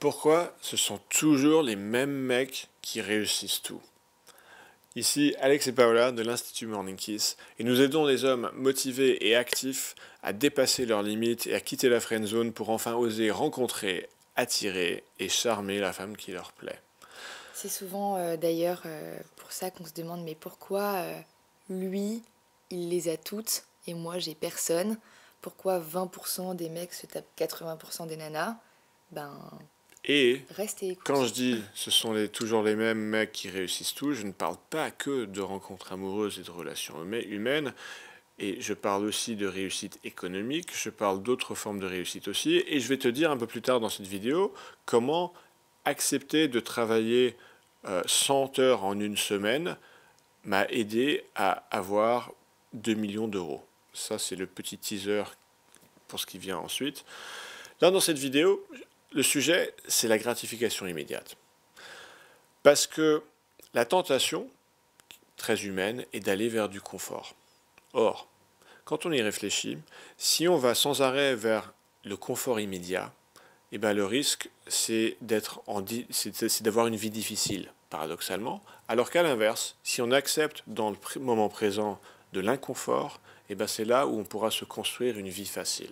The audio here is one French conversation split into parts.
Pourquoi ce sont toujours les mêmes mecs qui réussissent tout? Ici, Alex et Paola de l'Institut Morning Kiss, et nous aidons les hommes motivés et actifs à dépasser leurs limites et à quitter la friend zone pour enfin oser rencontrer, attirer et charmer la femme qui leur plaît. C'est souvent d'ailleurs pour ça qu'on se demande mais pourquoi lui, il les a toutes et moi j'ai personne? Pourquoi 20% des mecs se tapent 80% des nanas? Et Reste et écoute. quand je dis ce sont toujours les mêmes mecs qui réussissent tout, je ne parle pas que de rencontres amoureuses et de relations humaines, et je parle aussi de réussite économique, je parle d'autres formes de réussite aussi, et je vais te dire un peu plus tard dans cette vidéo comment accepter de travailler 100 heures en une semaine m'a aidé à avoir 2 millions d'euros. Ça, c'est le petit teaser pour ce qui vient ensuite. Là, dans cette vidéo, le sujet, c'est la gratification immédiate. Parce que la tentation, très humaine, est d'aller vers du confort. Or, quand on y réfléchit, si on va sans arrêt vers le confort immédiat, eh ben le risque, c'est d'avoir une vie difficile, paradoxalement, alors qu'à l'inverse, si on accepte dans le moment présent de l'inconfort, eh ben c'est là où on pourra se construire une vie facile.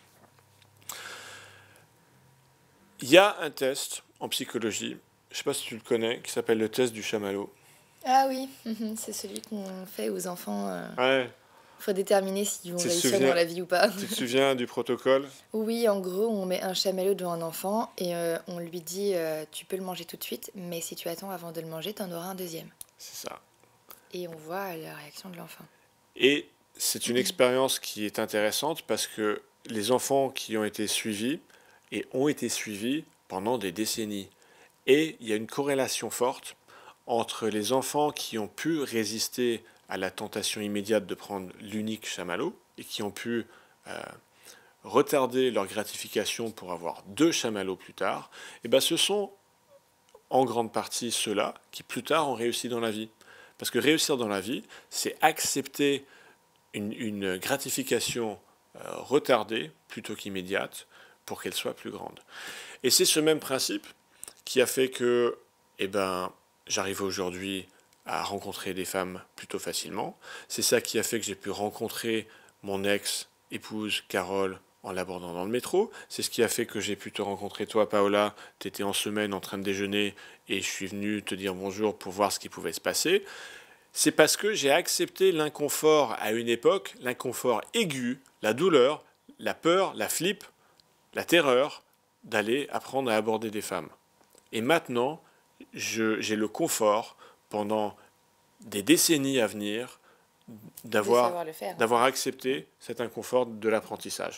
Il y a un test en psychologie, je ne sais pas si tu le connais, qui s'appelle le test du chamallow. Ah oui, c'est celui qu'on fait aux enfants. Ouais. Faut déterminer s'ils vont réussir dans la vie ou pas. Tu te souviens du protocole? Oui, en gros, on met un chamallow devant un enfant et on lui dit tu peux le manger tout de suite, mais si tu attends avant de le manger, t'en auras un deuxième. C'est ça. Et on voit la réaction de l'enfant. Et c'est une expérience qui est intéressante parce que les enfants qui ont été suivis et ont été suivis pendant des décennies. Et il y a une corrélation forte entre les enfants qui ont pu résister à la tentation immédiate de prendre l'unique chamallow et qui ont pu retarder leur gratification pour avoir 2 chamallows plus tard, et ben ce sont en grande partie ceux-là qui plus tard ont réussi dans la vie. Parce que réussir dans la vie, c'est accepter une gratification retardée plutôt qu'immédiate pour qu'elle soit plus grande. Et c'est ce même principe qui a fait que j'arrive aujourd'hui à rencontrer des femmes plutôt facilement. C'est ça qui a fait que j'ai pu rencontrer mon ex-épouse Carole en l'abordant dans le métro. C'est ce qui a fait que j'ai pu te rencontrer toi, Paola. Tu étais en semaine en train de déjeuner et je suis venu te dire bonjour pour voir ce qui pouvait se passer. C'est parce que j'ai accepté l'inconfort à une époque, l'inconfort aigu, la douleur, la peur, la flippe, la terreur d'aller apprendre à aborder des femmes. Et maintenant, j'ai le confort pendant des décennies à venir d'avoir accepté cet inconfort de l'apprentissage.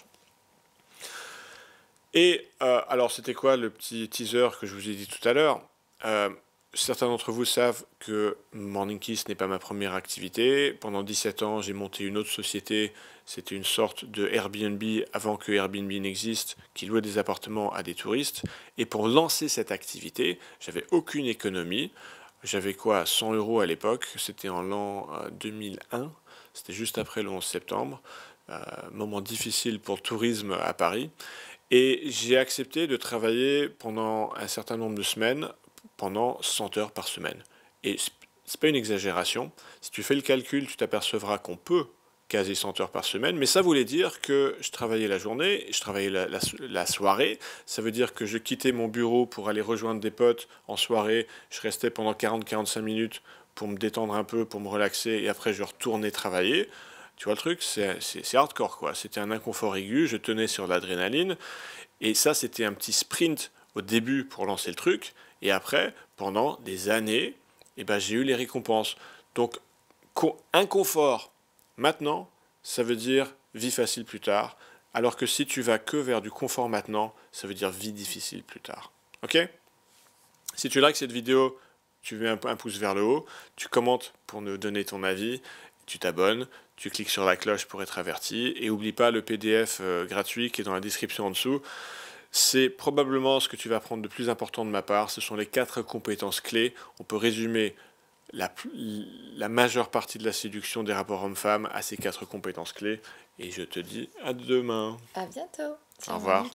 Et alors, c'était quoi le petit teaser que je vous ai dit tout à l'heure? Certains d'entre vous savent que Morning Kiss n'est pas ma première activité. Pendant 17 ans, j'ai monté une autre société. C'était une sorte de Airbnb avant que Airbnb n'existe, qui louait des appartements à des touristes. Et pour lancer cette activité, j'avais aucune économie. J'avais quoi, 100 € à l'époque. C'était en l'an 2001. C'était juste après le 11 septembre. Moment difficile pour le tourisme à Paris. Et j'ai accepté de travailler pendant un certain nombre de semaines, pendant 100 heures par semaine. Et c'est pas une exagération. Si tu fais le calcul, tu t'apercevras qu'on peut caser 100 heures par semaine, mais ça voulait dire que je travaillais la journée, je travaillais la soirée. Ça veut dire que je quittais mon bureau pour aller rejoindre des potes en soirée. Je restais pendant 40-45 minutes pour me détendre un peu, pour me relaxer, et après je retournais travailler. Tu vois le truc, c'est hardcore quoi. C'était un inconfort aigu, je tenais sur l'adrénaline. Et ça, c'était un petit sprint au début pour lancer le truc. Et après, pendant des années, j'ai eu les récompenses. Donc, inconfort maintenant, ça veut dire vie facile plus tard. Alors que si tu vas que vers du confort maintenant, ça veut dire vie difficile plus tard. Ok? Si tu likes cette vidéo, tu mets un pouce vers le haut, tu commentes pour nous donner ton avis, tu t'abonnes, tu cliques sur la cloche pour être averti, et n'oublie pas le PDF gratuit qui est dans la description en dessous. C'est probablement ce que tu vas apprendre de plus important de ma part. Ce sont les 4 compétences clés. On peut résumer la majeure partie de la séduction des rapports hommes-femmes à ces 4 compétences clés. Et je te dis à demain. À bientôt. Au revoir.